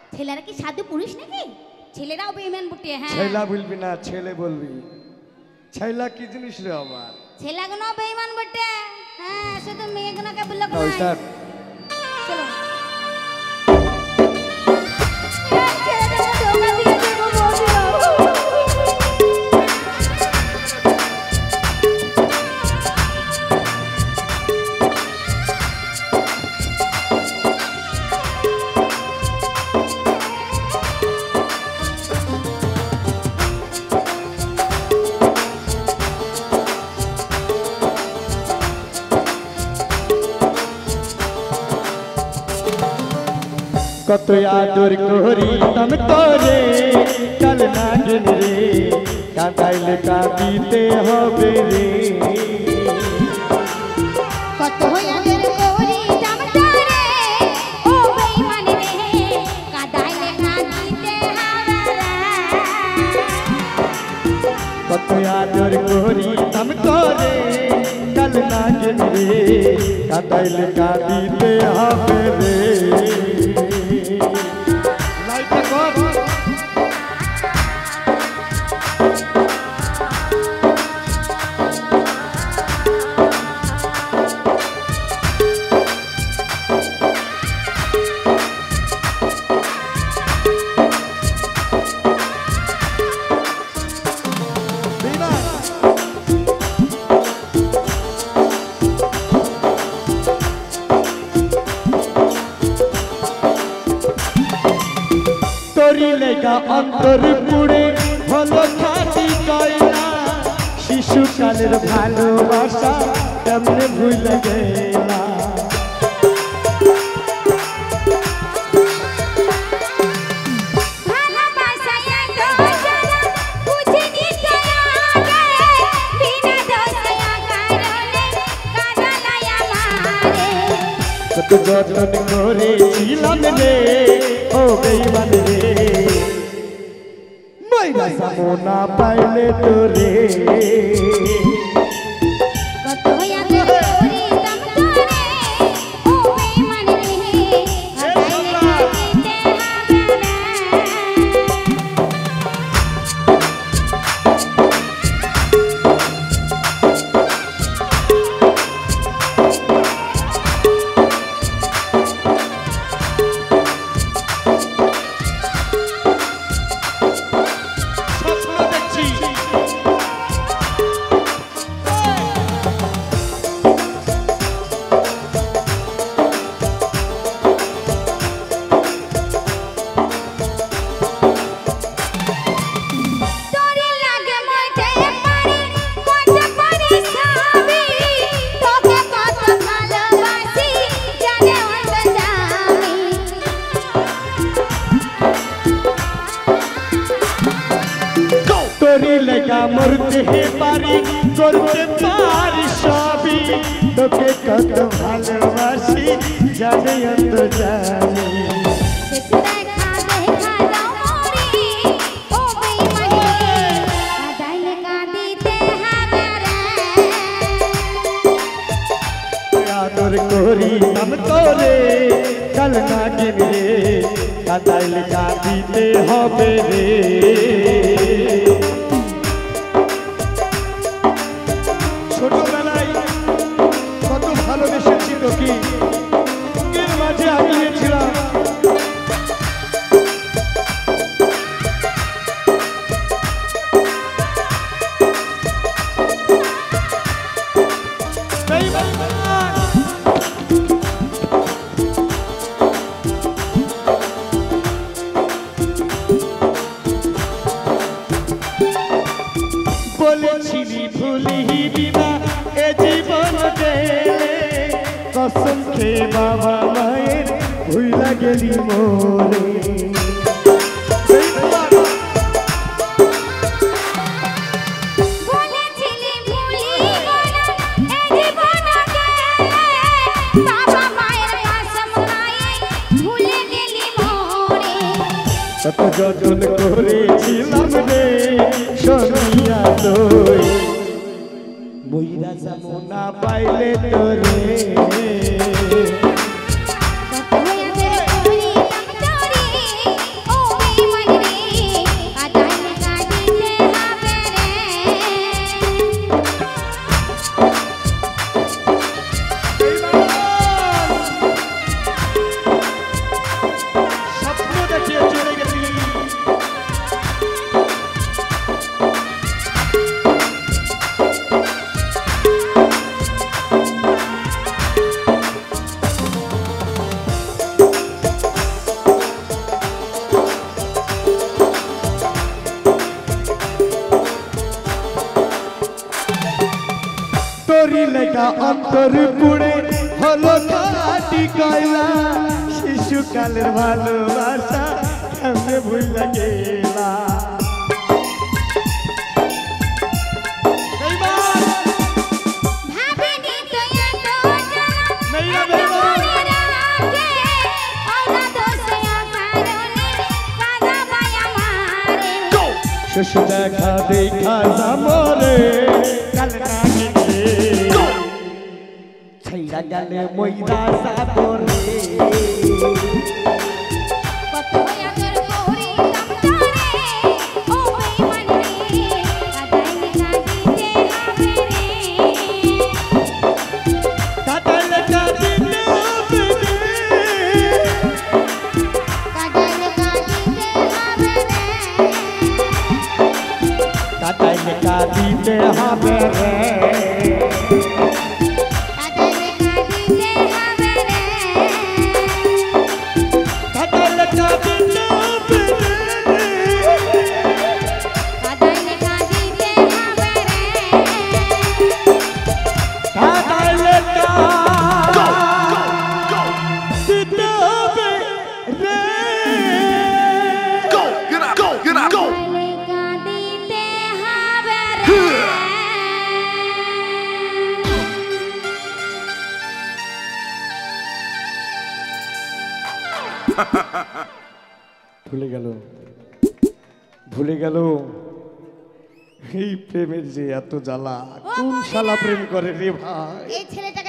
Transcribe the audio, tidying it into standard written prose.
ছেলেরা কি সাধু পুরুষ নাকি? ছেলেরাও বেঈমান বটে। হ্যাঁ ছেলা বলবি না, ছেলে বলবি। ছেলা কি জিনিস রে আমার? ছেলেগুলো বেঈমান বটে। হ্যাঁ শুধু মেয়েগুলোকে বললো নাও স্টার্ট। চলো ছেলেরা ধোকা দিয়েছে গো বৌদিরা। কত আদর করি তম তোরে কাল না গেল রে, কাঁদাইলে কাঁদিতে হবে রে। কত আদর করি তম তোরে ও বেঈমান রে, কাঁদাইলে কাঁদিতে হবে রে। কত আদর করি তম তোরে কাল না গেল রে, কাঁদাইলে কাঁদিতে হবে রে। অন্তর পুড়ে হলো খাটি কয়লা, শিশুকালের ভালোবাসা কেমনে ভুলে গেলা। কত যতন করেছিলাম রে ও বেঈমান রে, মইরা যাবো না পাইলে তোরে। কত আদর করি তম তোরে ও বেঈমান রে, কাঁদাইলে কাঁদিতে হবে রে। মরতে পারি করতে পারি সবই, তোকে কত ভালোবাসি জানে অন্ত জানি। আদর করি তম তোরে কাল না গেলে, কাঁদাইলে কাঁদিতে হবে রে। ছোটবেলায় কত ভালোবেসেছি তোকে, বুকের মাঝে আগিয়েছিলাম। বলেছিলি ভুলিবি না এ জীবন গেলে, কসম খেয়ে বাবা মায়ের ভুইলা গেলি মোরে। কত যতন করেছিলাম রে সোনিয়া তোর, মইরা যাবো না পাইলে তোরে। একা অন্তর পুড়ে হলো খাটি কয়লা শিশুকালের ভালোবাসা কেমনে ভুইলা গেলা ভাবিনি তো এত জ্বালা এত মনে রাখে ওরা দোষে কারণে কাদা মায়া মারে শেষ দেখা দেখা যামরে কাল না গেলে ছাইরা গেলে মইরা যাবরে কত আদর করি তামতারে ও বেঈমান রে কাদাইলে কাঁদিতে হবে রে কাটাইলে কাঁদিতে হবে রে কাদাইলে কাঁদিতে হবে রে কাটাইলে কাঁদিতে হবে রে কাদাইলে কাঁদিতে হবে রে কাটাইলে কাঁদিতে হবে রে কাদাইলে কাঁদিতে হবে রে কাটাইলে কাঁদিতে হবে রে Go! Get up! Go! Get up! Go! কাদাইলে কাঁদিতে হবে রে ভুলে গেল ভুলে গেল এই প্রেমের যে এত জ্বালা কোন শালা প্রেম করে রে ভাই এই ছেলেটাকে